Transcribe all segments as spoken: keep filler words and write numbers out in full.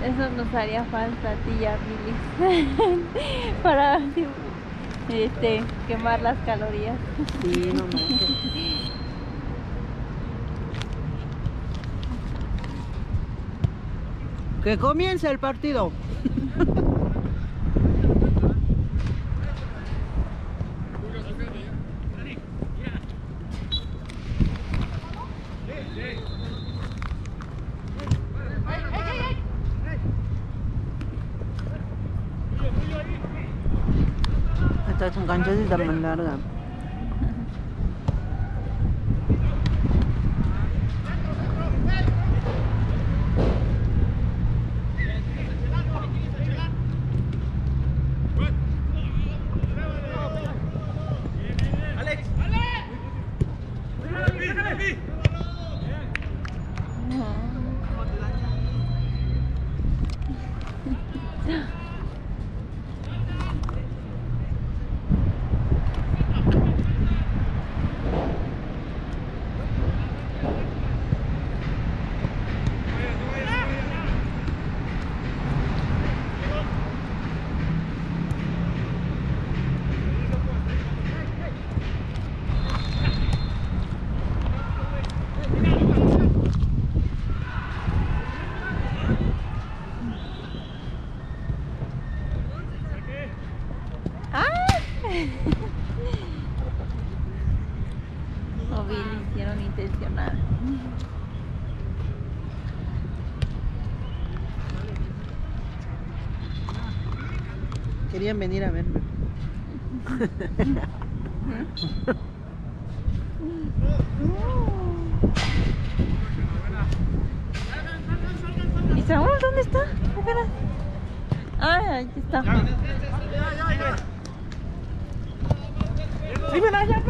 Eso nos haría falta a ti y a Billy para este, quemar las calorías. Sí, no manches. Que comience el partido. Esta cancha sí está más larga. O Billy hicieron intencional. Querían venir a verme. ¿Y Saúl dónde está? Espera. Ah, ahí está. ¡Sí, ven allá!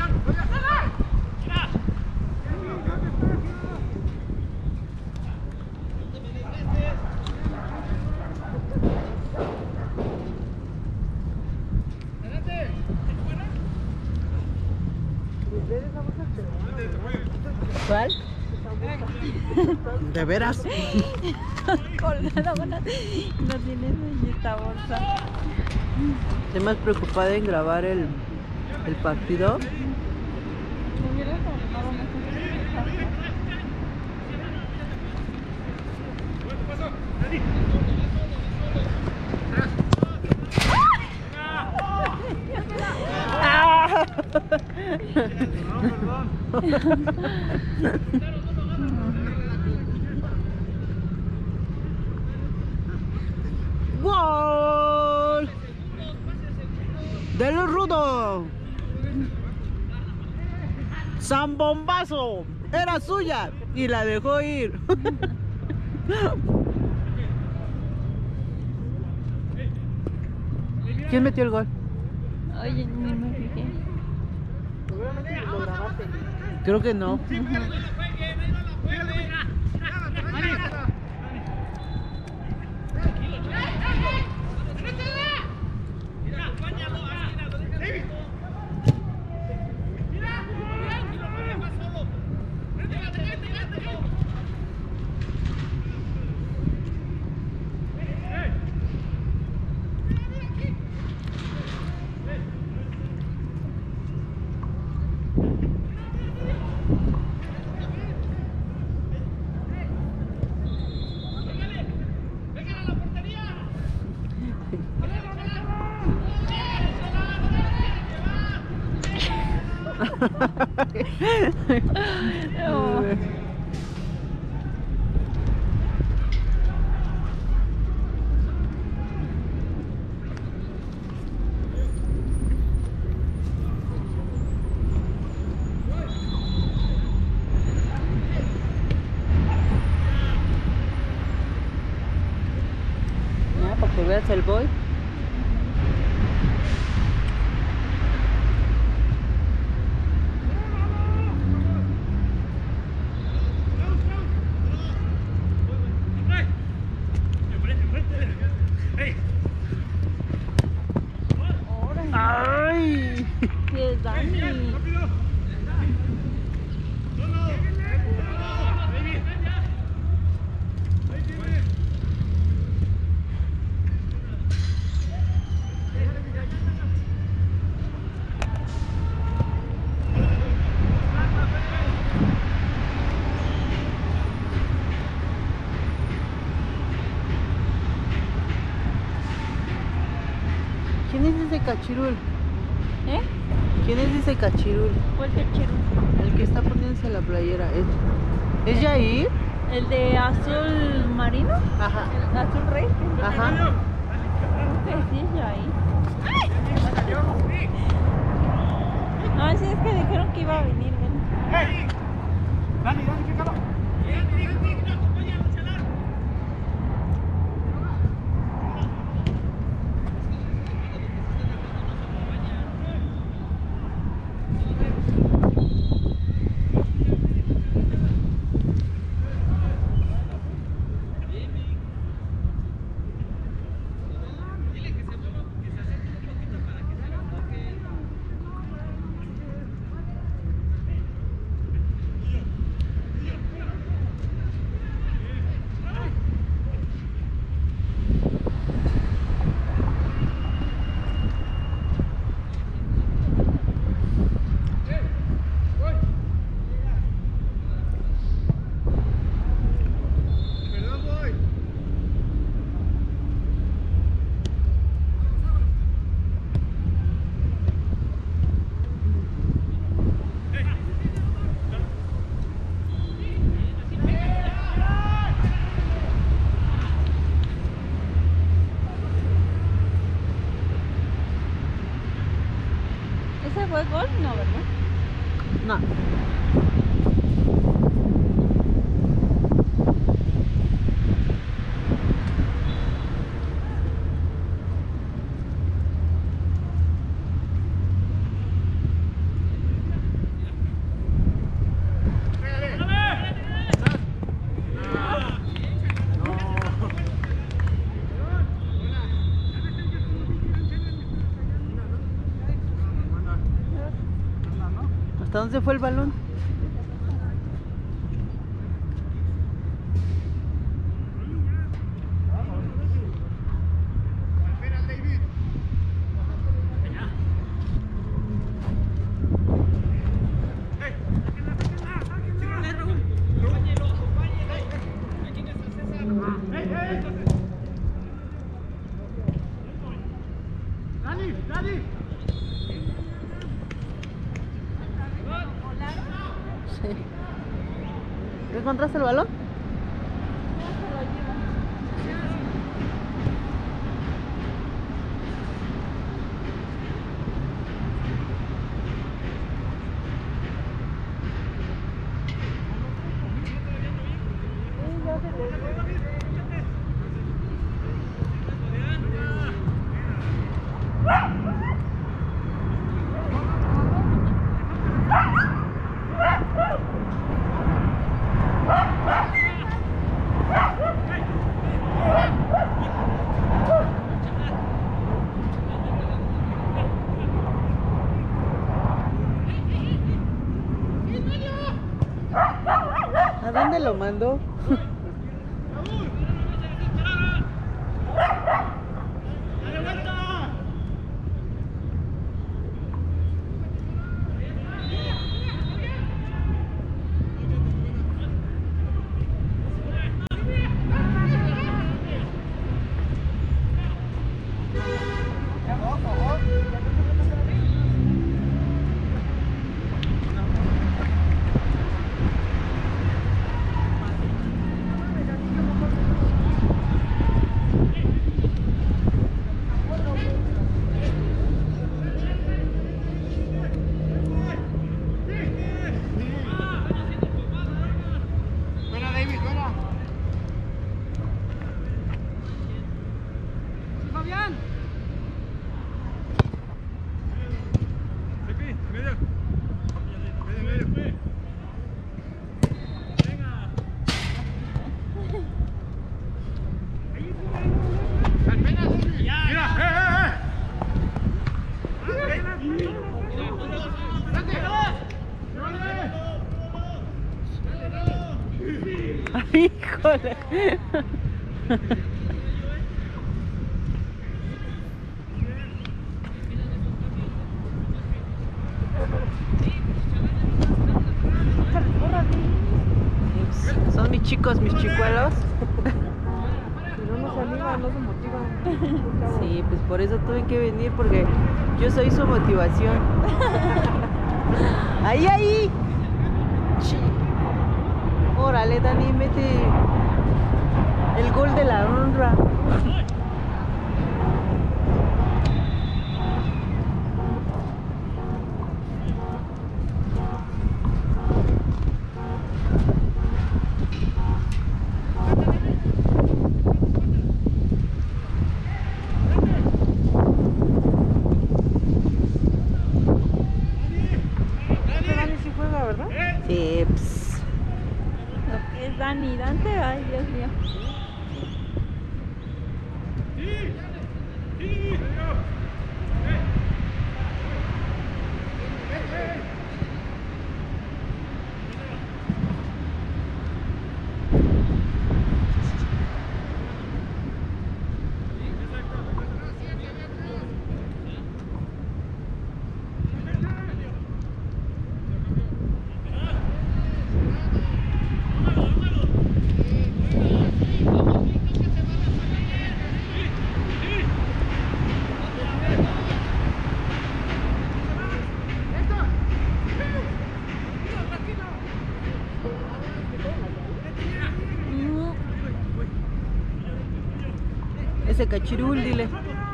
¿Cuál? ¿De veras? Colgado, no tienes ahí esta bolsa. Estoy más preocupada en grabar el, el partido. Me hubieras tomado más. ¡Ah! ¡Gol! ¡Del Rudo! ¡Zambombazo! Era suya y la dejó ir. ¿Quién metió el gol? Oye, ni me fijé. Creo que no. Oh. Ya, para que veas el gol. ¡Ay! ¿Qué es Dani? ese cachirul? ¿Eh? ¿Quién es ese cachirul? ¿Cuál cachero? El que está poniéndose la playera. ¿Es, ¿es Yair? ¿El de azul marino? Ajá. ¿Azul rey? Ajá. Creo que sí es Yair. No, sí, es que dijeron que iba a venir, ven. Dani, Dani, fíjalo. ¿Ese fue gol? No, ¿verdad? No. ¿Hasta dónde fue el balón? Dani, Dani. Sí. ¿No encontraste el balón? ¿A dónde lo mandó? Buena, David, buena. Sí, Fabián. Medio, medio, medio. ¡Ay, híjole! Son mis chicos, mis chicuelos. Vamos arriba. nada, no se motivan. Sí, pues por eso tuve que venir, porque yo soy su motivación. Ahí, ahí. Chi. Órale, Dani, mete el gol de la honra. Sí, pues. Lo que es Dani, Dante, ay Dios mío. Ese cachirul, dile.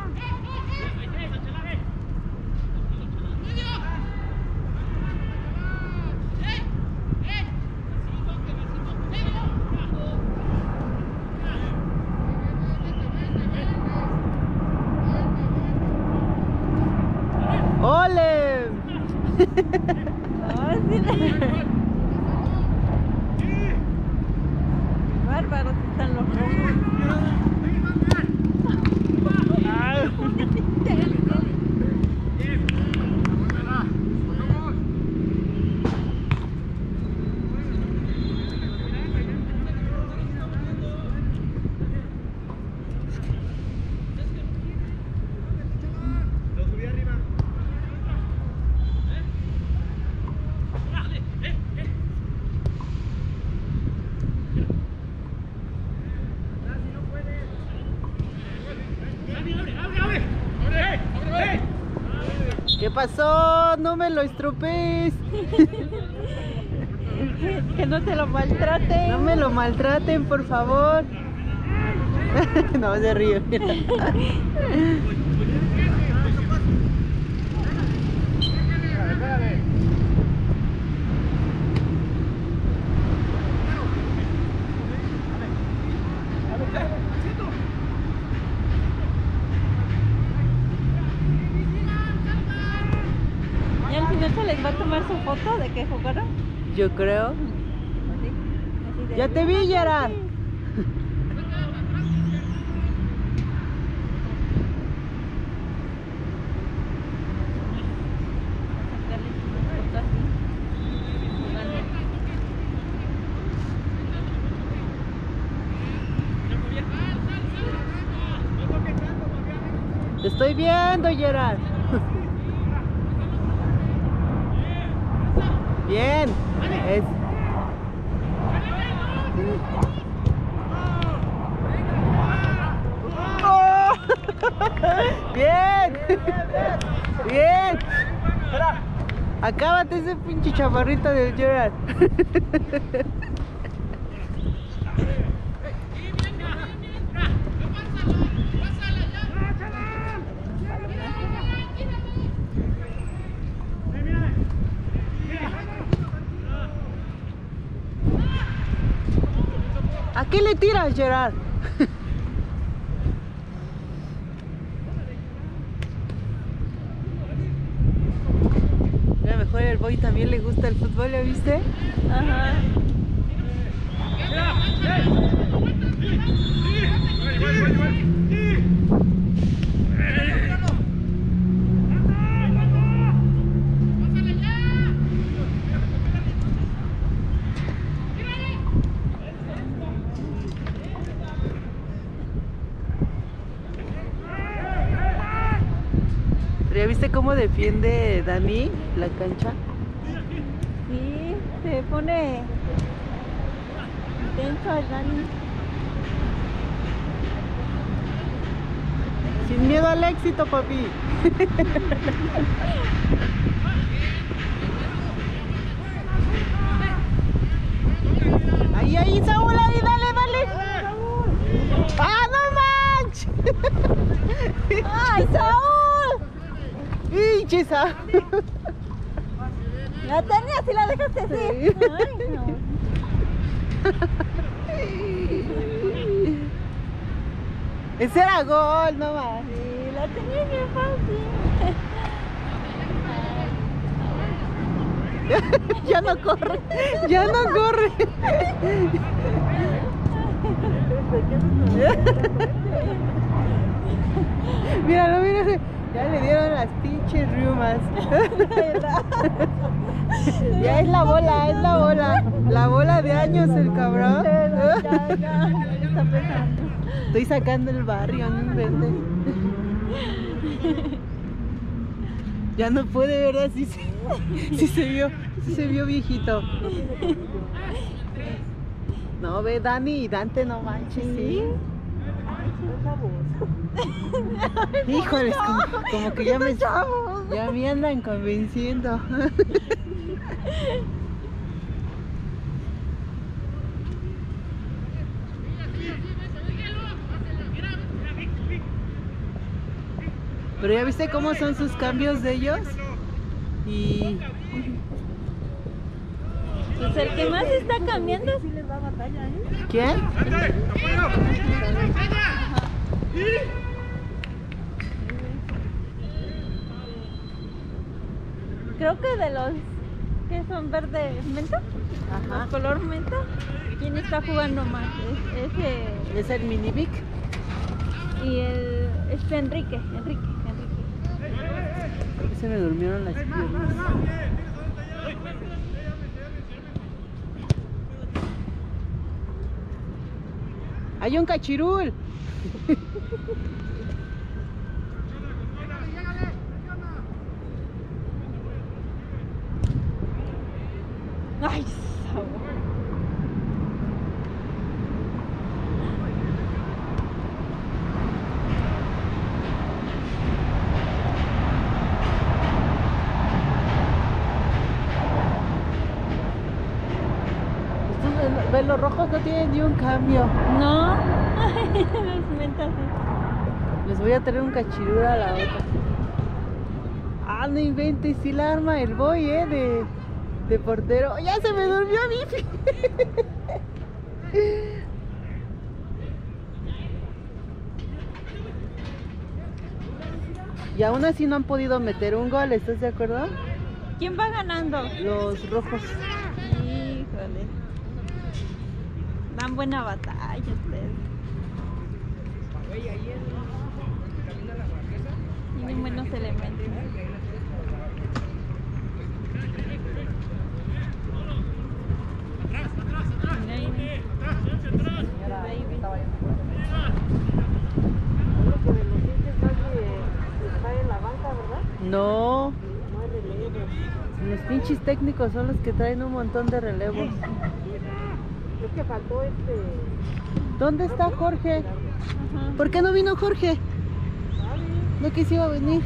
¡Ole! Oh, sí. Bárbaros están los romos. ¿Qué pasó? No me lo estropees. Que, que no te lo maltraten. No me lo maltraten, por favor. No, se ríe. ¿Y al final se les va a tomar su foto de que jugaron? Yo creo. Así, así de- Ya te vi, Gerard. Sacarles una foto así, jugando. Te estoy viendo, Gerard. Bien. Es... ¡Oh! Bien. Bien. Acábate ese pinche chaparrito del Gerard. ¿A qué le tiras, Gerard? A lo mejor el boy también le gusta el fútbol, ¿ya viste? Ajá. ¿Ya viste cómo defiende Dani la cancha? Sí, se pone intenso el Dani. miedo al éxito, papi. Ahí, ahí, Saúl, ahí, dale, dale. ¡Ah, no manches! ¡Ay, Saúl! ¡Pinche Saúl! La tenías y la dejaste así. Sí. Ay, no. Ese era gol, no más. Sí, la tenía bien fácil. Ya no corre, ya no corre. Míralo, míralo. Ya le dieron las pinches riumas. Ya es la bola, es la bola. La bola de años el cabrón. Ya, ya, ya está pesando. Estoy sacando el barrio, no inventes. Ya no puede, ¿verdad? Sí, sí, sí se vio, sí se vio viejito. No, ve Dani y Dante, no manches, sí. Híjoles, como, como que ya me, ya me andan convenciendo. Pero ya viste cómo son sus cambios de ellos. Y Pues el que más está cambiando. ¿quién? Creo que de los que son verde menta, Ajá. los color menta, ¿quién está jugando más? Es, ese ¿Es el mini Vic? y el este Enrique, Enrique, Enrique. Se me durmieron las piernas. ¡Hay un cachirul! Ay, Saúl. Estos ve- los rojos no tienen ni un cambio. No, los mentas. Sí. Les voy a traer un cachirul a la otra. Ah, no inventes, sí la arma el boy, eh, de, de portero. ¡Ya se me durmió Bifi! Y aún así no han podido meter un gol, ¿estás de acuerdo? ¿Quién va ganando? Los rojos. Híjole. Dan buena batalla ustedes. Tienen buenos elementos. Mira ahí, mira. Baby. No. Los pinches técnicos son los que traen un montón de relevos. Es que faltó este. ¿Dónde está Jorge? Ajá. ¿Por qué no vino Jorge? No quisiera venir.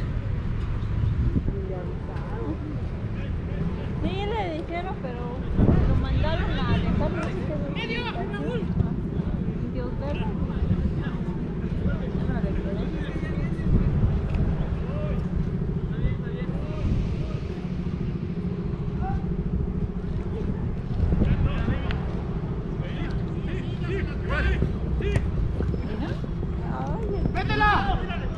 Sí, le dijeron, pero lo mandaron a dejar no sé qué. ¡Medio! Dios verlo. ¡Métela!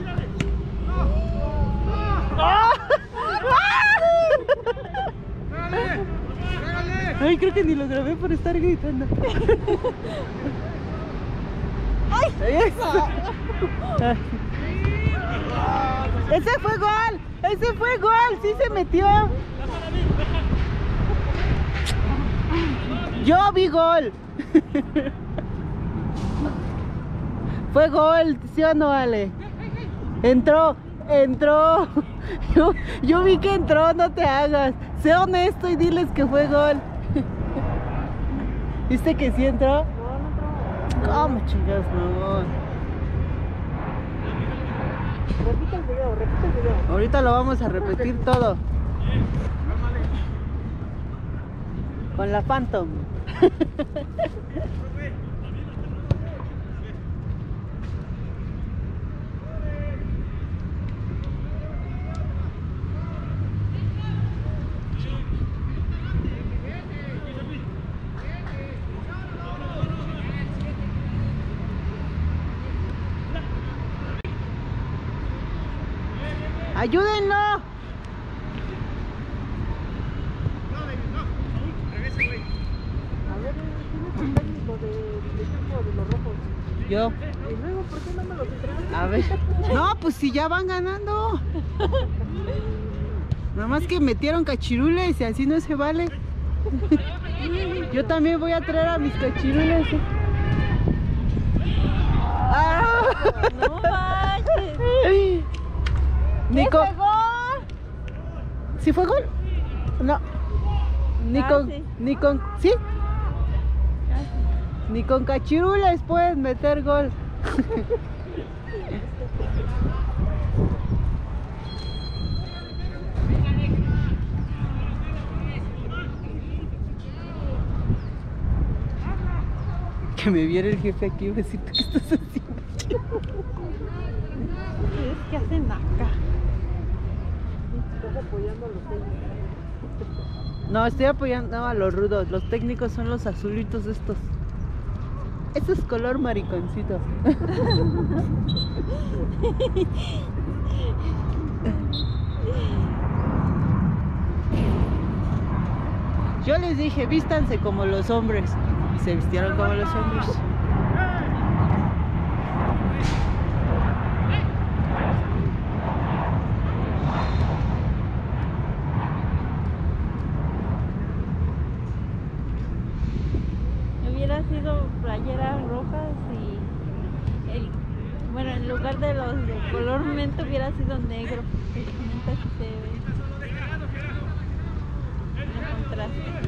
¡Pégale! ¡Pégale! Ay, creo que ni lo grabé por estar gritando. ¡Ay! Eso. Ay. ¡Ese fue gol! ¡Ese fue gol! ¡Sí se metió! Yo vi gol. Fue gol, ¿sí o no, Ale? Entró, entró. Yo, yo vi que entró, no te hagas. Sé honesto y diles que fue gol. ¿Viste que sí entró? ¿Cómo chingados, no? Repite el video, repite el video. Ahorita lo vamos a repetir todo. Con la Phantom. ¡Ayúdenlo! No, David, no. Regresa, güey. A ver, ¿quién es el técnico de, del equipo de los rojos? Yo. Y luego, ¿por qué no me los entregaste? A ver. No, pues si ya van ganando. Nada más que metieron cachirules y así no se vale. Yo también voy a traer a mis cachirules. ¡Ah! No manches. Nico. ¿Qué fue gol? ¿Sí fue gol? No. Ni Ah, con, sí. ni con, ¿sí? Ni con cachirules pueden meter gol. Que me viera el jefe aquí, iba a decir, ¿qué estás haciendo? Es que hacen acá. Estás apoyando a los técnicos. No, estoy apoyando a los rudos. Los técnicos son los azulitos estos. Este es color mariconcito. Yo les dije, vístanse como los hombres. Y se vistieron como los hombres. Hubiera sido playeras rojas y el, bueno, en lugar de los de color menta hubiera sido negro. El menta sí se ve en contraste.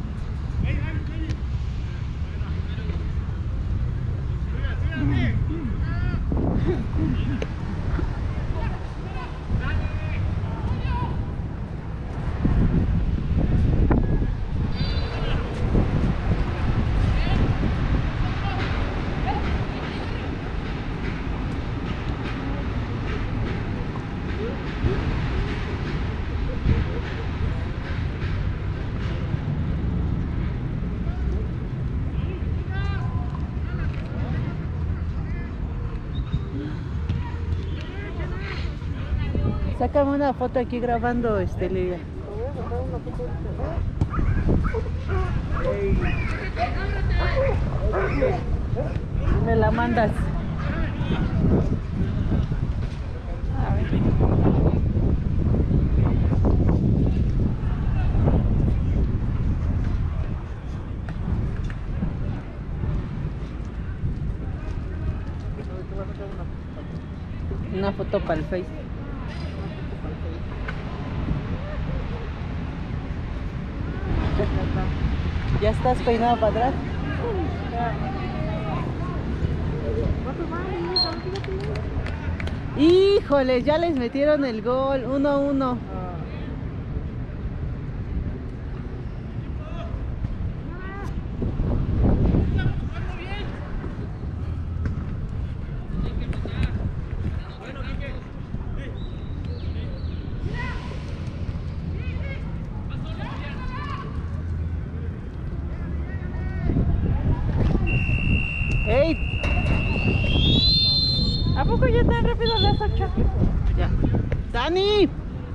Sácame una foto aquí grabando, este, Lidia. Te voy a sacar una foto ahorita. Me la mandas. A ver. Una foto para el Face. ¿Ya estás peinado para atrás? Híjole, ya les metieron el gol, uno a uno. ¡Ey! ¿A poco ya tan rápido las ocho? Ya. ¡Dani!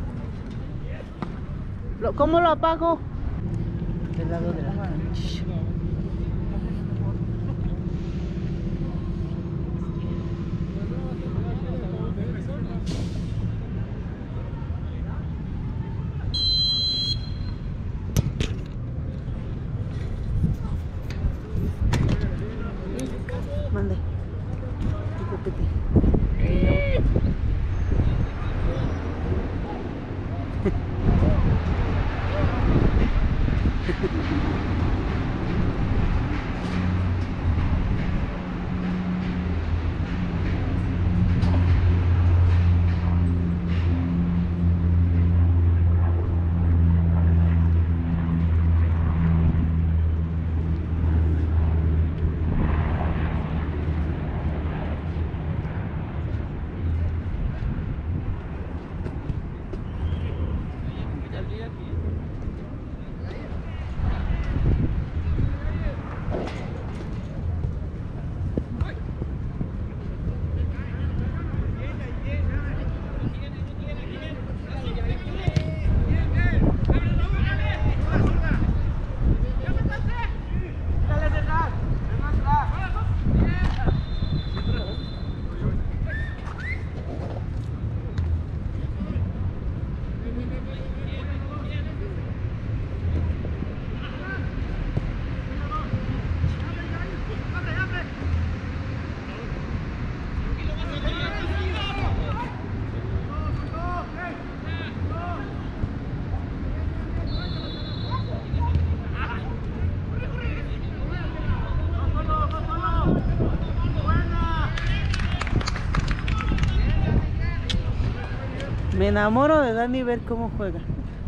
Lo- ¿Cómo lo apago? Del lado de la cancha. Mande. Repite. Me enamoro de Dani ver cómo juega.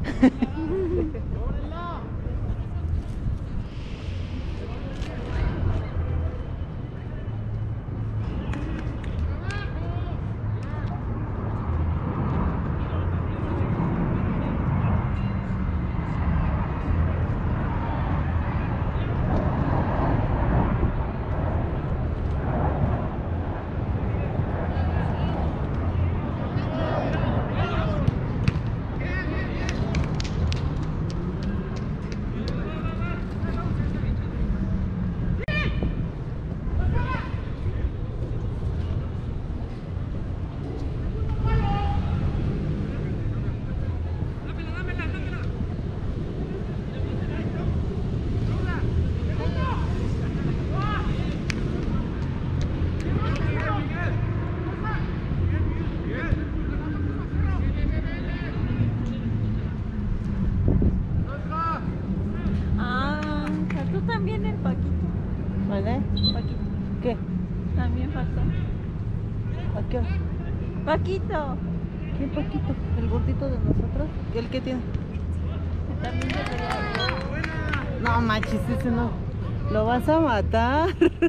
¿Vale? Paquito. ¿Qué? También faltó. ¿A qué hora? Paquito. ¿Qué Paquito? ¿El gordito de nosotros? ¿El qué tiene? También debería. No manches, ese no. Lo vas a matar.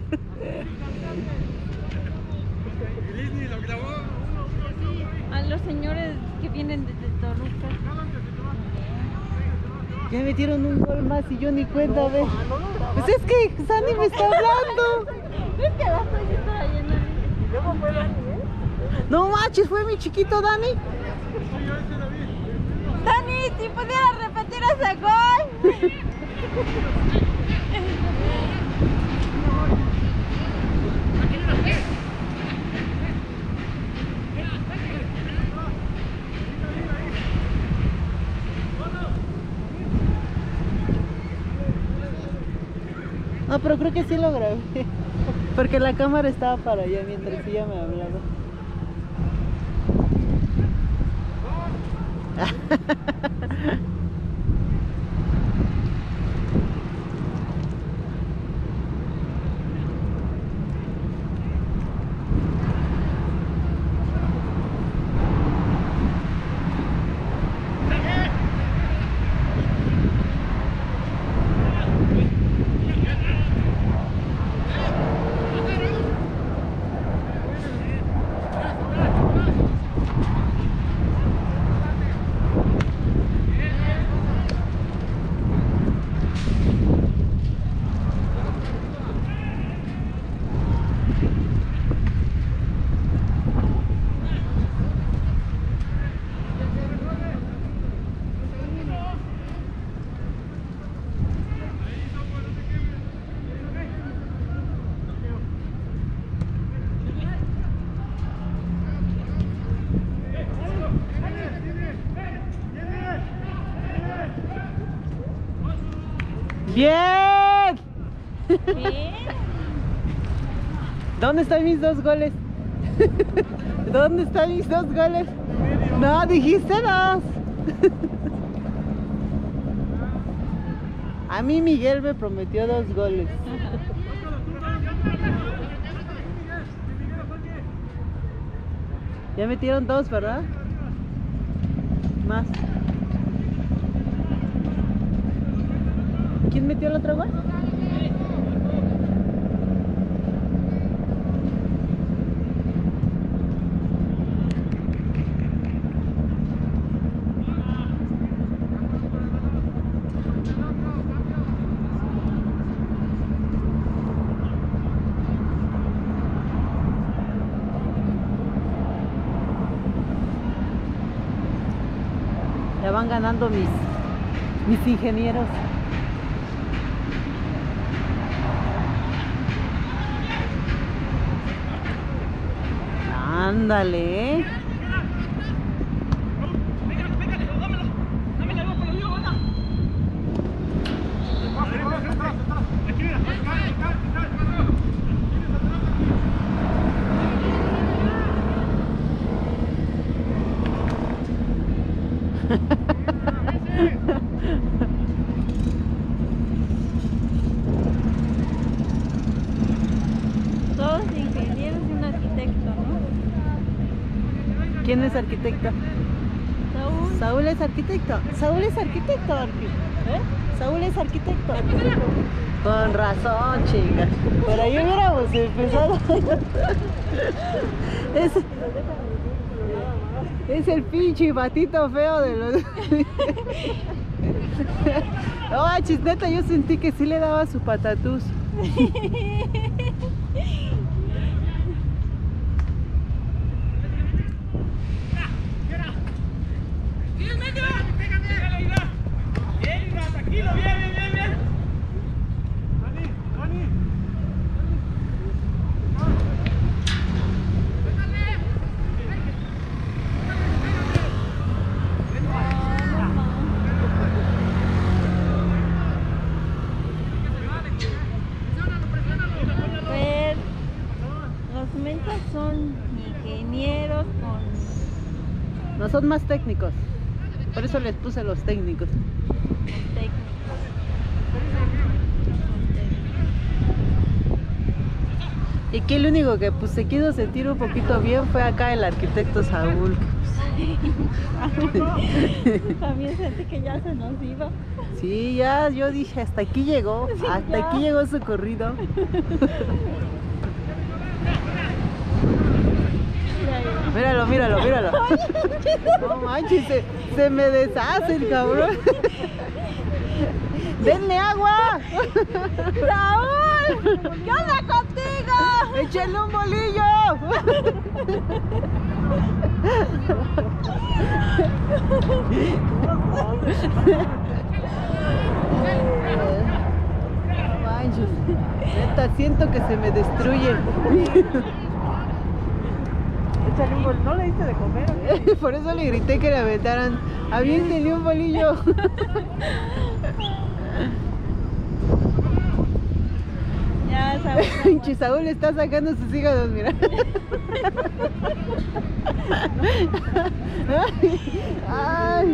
A los señores que vienen desde Toluca. Ya metieron un gol más y yo ni cuenta, ve. Pues es que Sandy me está hablando. Es que la estoy trayendo. Y luego fue Dani, ¿eh? No manches, fue mi chiquito Dani. Dani, si pudieras repetir ese gol. No, pero creo que sí lo grabé. Porque la cámara estaba para allá mientras ella me hablaba. ¡Bien! ¿Qué? ¿Dónde están mis dos goles? ¿Dónde están mis dos goles? No, dijiste dos. A mí Miguel me prometió dos goles. Ya metieron dos, ¿verdad? Más. ¿Quién metió el otro gol? Ya van ganando mis, mis ingenieros. Ándale. Todos ingenieros y un arquitecto, ¿no? ¿Quién es arquitecta? Saúl. Saúl es arquitecto. Saúl es arquitecto, Arqui. ¿Eh? Saúl es arquitecto. Con razón, chicas. Por ahí hubiéramos empezado. Es, es el pinche patito feo de los. No, chisneta, yo sentí que sí le daba su patatús. Tranquilo, bien, bien, bien, bien. Dani, Dani. Pues, los mentos son ingenieros con, No son más técnicos. Por eso les puse los técnicos. con técnicos. Y aquí el único que pues se quiso sentir un poquito bien fue acá el arquitecto Saúl. También sentí que ya se nos iba. Sí, ya yo dije, hasta aquí llegó, hasta ya. aquí llegó su corrido. Míralo, míralo, míralo. No manches, se, se me deshace el cabrón. ¡Denle agua! ¡Saúl! ¿Qué onda contigo? ¡Échale un bolillo! No manches, neta, siento que se me destruye. Échale un bol- ¿No le diste de comer o qué? Por eso le grité que le aventaran. Aviéntenle un bolillo. Ya, Saúl. Pinche Saúl está sacando sus hígados, mira. Ay.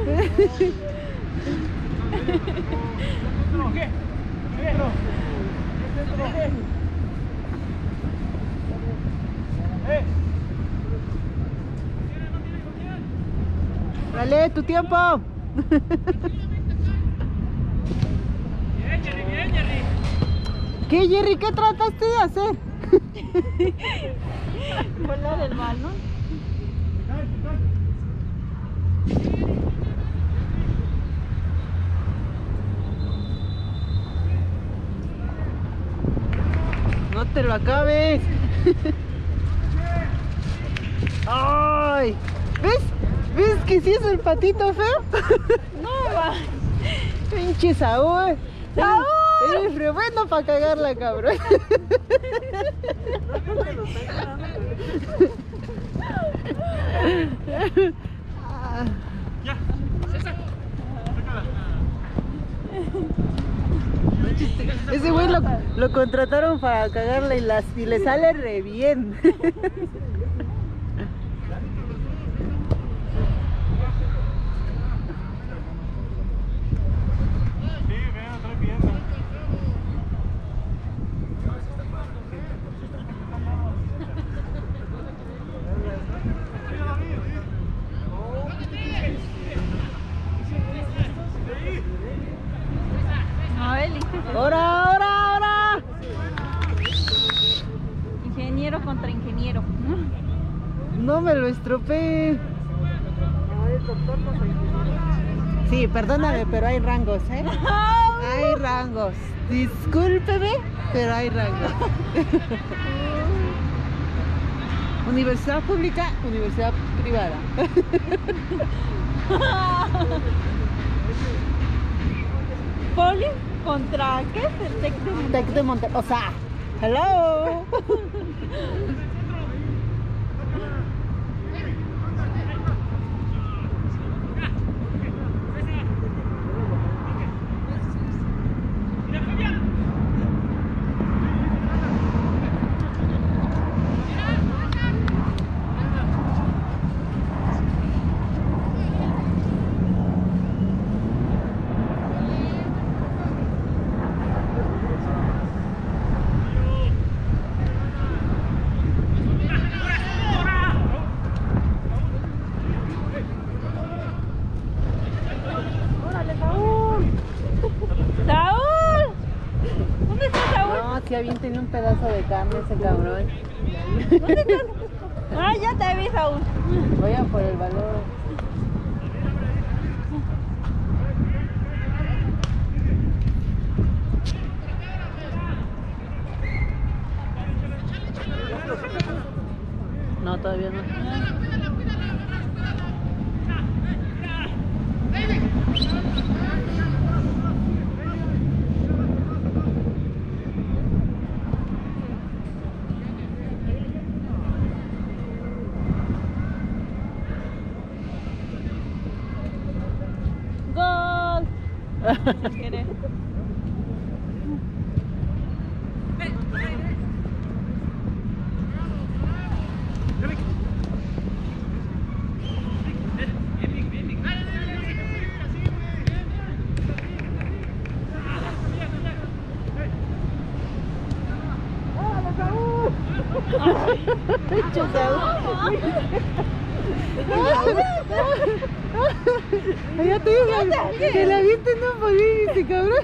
¿Qué? ¿Qué? ¿Eh? Dale, tu tiempo. Bien, Jerry, bien, Jerry. ¿Qué, Jerry? ¿Qué trataste de hacer? Volar el balón. No te lo acabes. Ay, ¿ves? ¿Ves que sí es el patito feo? No, va. Pinche Saúl. ¡Saúl! Eres, eres re bueno para cagarla, cabrón. Ya, César. Sácala. Ese güey lo, lo contrataron para cagarla y, las, y le sale re bien. Sí, ven, estoy viendo. A ver, hijo. ¡Ahora, ahora, ahora! Ingeniero contra ingeniero. No me lo estropeé. No, el doctor no soy ingeniero. Sí, perdóname, pero hay rangos, ¿eh? Hay rangos. Discúlpeme, pero hay rangos. Universidad pública, universidad privada. Poli contra ¿qué es el Tec de Monterrey? Tec de Monterrey. O sea, hello. un pedazo de carne ese cabrón. Ah, ya te vi, Saúl. Voy a por el valor. No, todavía no. ¡Gol! ¿Quieres? Ya te digo, que le avienten un bolillo, este cabrón.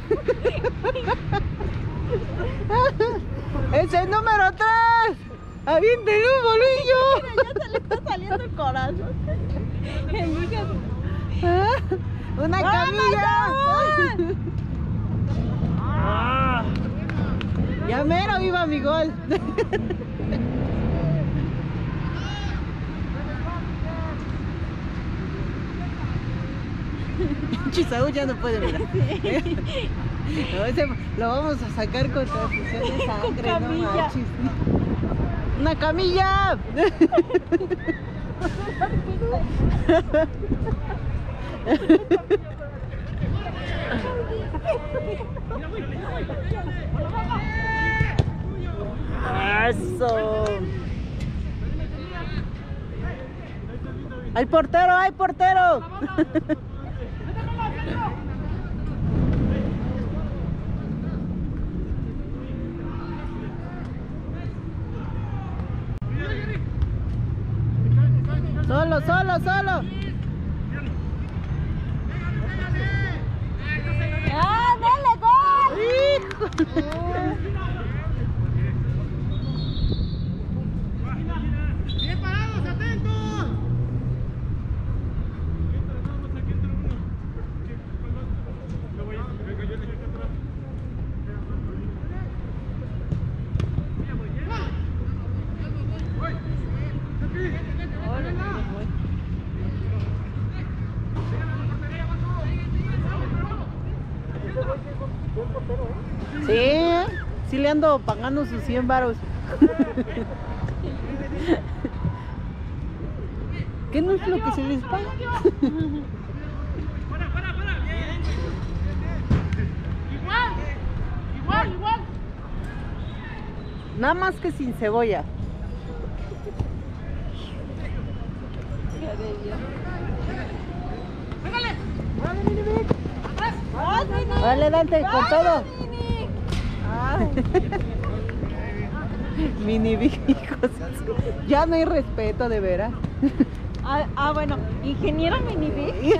¡Ese número tres! ¡Avienten un bolillo! Mira, ya se le está saliendo el corazón. ¡Una camilla! Ah, ya mero iba mi gol. Chisaú ya no puede mirar. No, ese lo vamos a sacar con transfusión de sangre, no manches. ¡Una camilla! ¡Eso! ¡Hay portero! ¡Hay portero! Solo, solo, solo. ¡Ah, dale gol! ¡Hijo! ¡Bien parados, atentos! Sí, sí le ando pagando sus cien varos. ¿Qué no es lo que se les paga? ¡Para, para, para! ¡Bien! ¡Igual! ¡Igual, igual! Nada más que sin cebolla. ¡Pégale! Vale, Dante, con todo. Mini Big, hijos. Ya no hay respeto, de veras. Ah, ah, bueno, ingeniero Mini Big.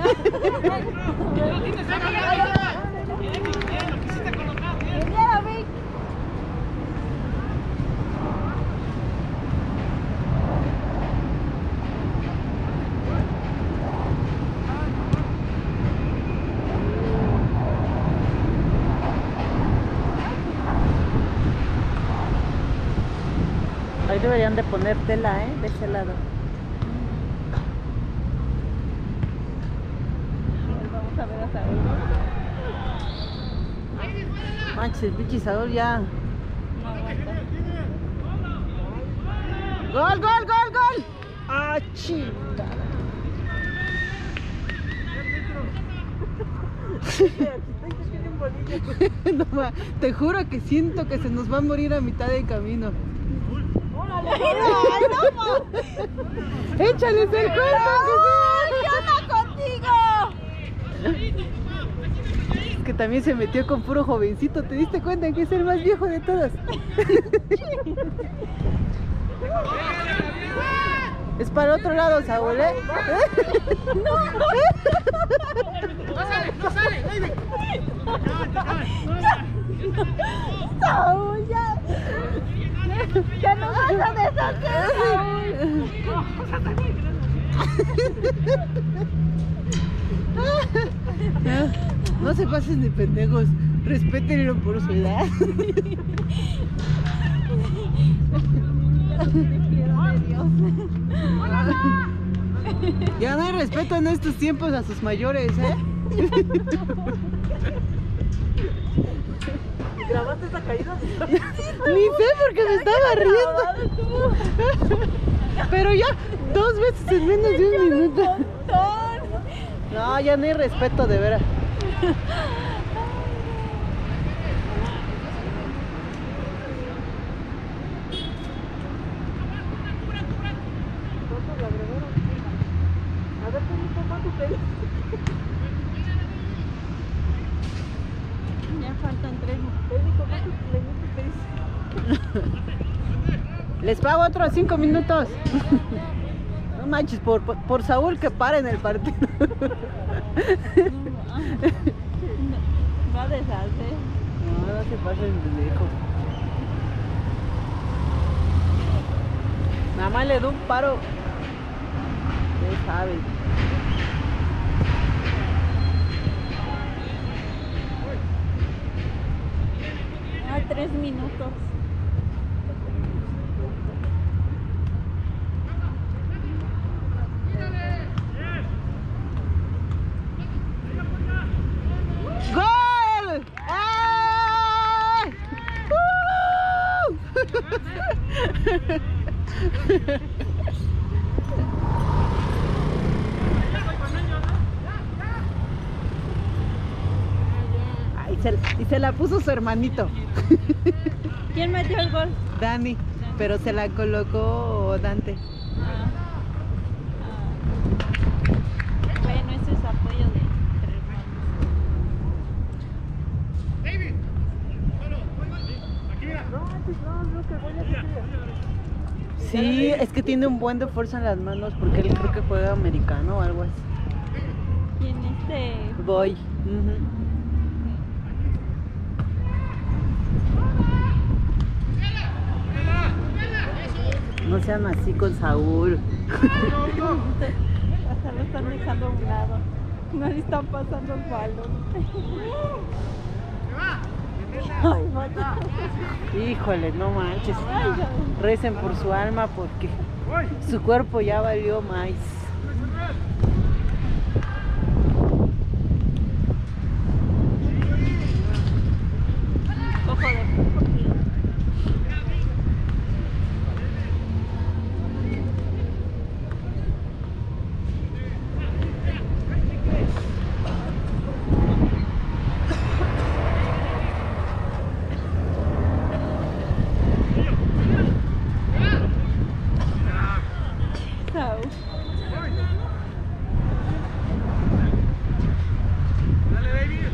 Ingeniero Big. Ahí deberían de poner tela, ¿eh? De ese lado. Vamos a ver a Saúl. Manches, el pinche Saúl ya. No aguanta. ¡Gol, gol, gol, gol! ¡Ah, chingada! No, ma, te juro que siento que se nos va a morir a mitad de camino. ¡Ay, no! ¡Échales el cuerpo! ¡Yo no contigo! Es que también se metió con puro jovencito. ¿Te diste cuenta que es el más viejo de todos? Es para otro lado, Saúl, ¿eh? ¡No sale, no sale! ¡David! Saúl, ya. Ya no vas a deshacer, Saúl. No, no se pasen de pendejos. Respétenlo por su edad. Ya no hay respeto en estos tiempos a sus mayores, ¿eh? ¿Grabaste esa caída? Ni sé porque me estaba riendo. Pero ya dos veces en menos de un minuto. No, ya no hay respeto, de veras. ¿Cuántos le agregaron? A ver, ¿cuánto cuánto pediste? Ya faltan tres. Técnico, ¿cuántos minutos pediste? Les pago otros cinco minutos. No manches, por, por, por Saúl que paren el partido. Va a deshacer. No, no se pasen de lejos. Nada más le doy un paro. Ya saben. Ah, tres minutos. ¡Gol! ¡Ay! ¡Uh! Ay, se- y se la puso su hermanito, ¿Quién metió el gol? Dani, pero se la colocó Dante. Ah. Ah. Bueno, eso es apoyo de entre hermanos. David. Solo. Aquí mira. No, antes no, no, que voy a decir. Sí, es que tiene un buen de fuerza en las manos porque él creo que juega americano o algo así. Y en este. Voy. Ujú. No sean así con Saúl. Hasta lo están dejando a un lado. No le están pasando el balón. Ay, vaya. Híjole, no manches. Ay, ya. Recen por su alma porque su cuerpo ya valió más. Ojo de poquito. Saúl. Dale, David.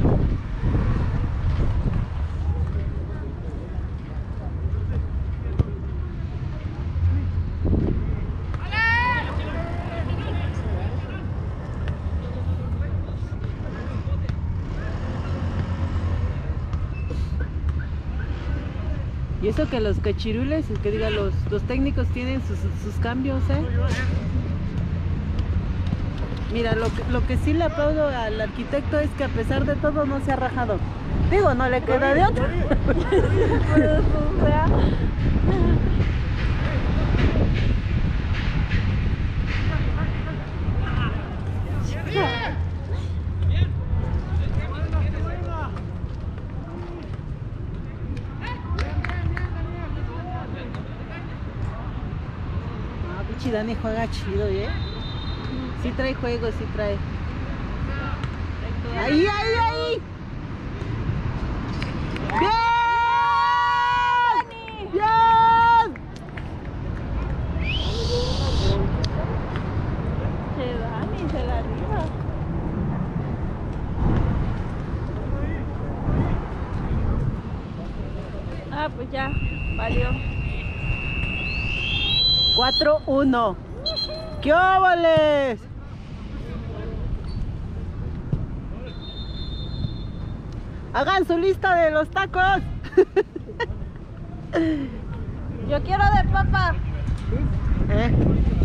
Y eso que los cachirules, que diga, los, los técnicos tienen sus, sus cambios, ¿eh? Mira, lo que, lo que sí le aplaudo al arquitecto es que a pesar de todo no se ha rajado. Digo, no le queda de otra. Pues, o sea. Ah, pinche Dani juega chido, ¿eh? Sí trae juego, sí trae. ¡Ahí, ahí, ahí! ¡Bien! ¡Bien! Se Dani, se la arriba. Ah, pues ya, valió. cuatro uno. ¡Qué óvales! Hagan su lista de los tacos. Yo quiero de papa. ¿Eh?